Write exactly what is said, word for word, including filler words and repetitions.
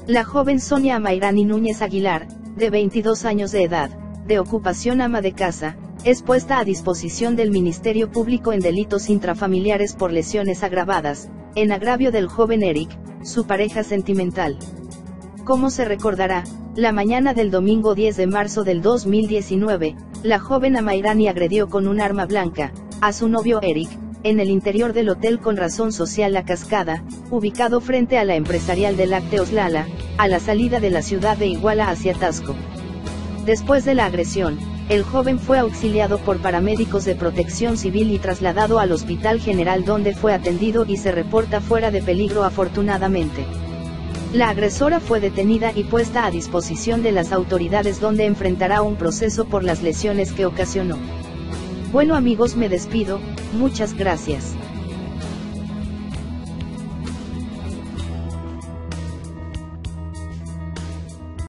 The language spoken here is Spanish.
La joven Sonia Amairani Núñez Aguilar, de veintidós años de edad, de ocupación ama de casa, es puesta a disposición del Ministerio Público en delitos intrafamiliares por lesiones agravadas, en agravio del joven Eric, su pareja sentimental. Como se recordará, la mañana del domingo diez de marzo del dos mil diecinueve, la joven Amairani agredió con un arma blanca a su novio Eric, en el interior del hotel con razón social La Cascada, ubicado frente a la empresarial de lácteos Lala, a la salida de la ciudad de Iguala hacia Tasco. Después de la agresión, el joven fue auxiliado por paramédicos de Protección Civil y trasladado al Hospital General donde fue atendido y se reporta fuera de peligro afortunadamente. La agresora fue detenida y puesta a disposición de las autoridades donde enfrentará un proceso por las lesiones que ocasionó. Bueno amigos, me despido, muchas gracias.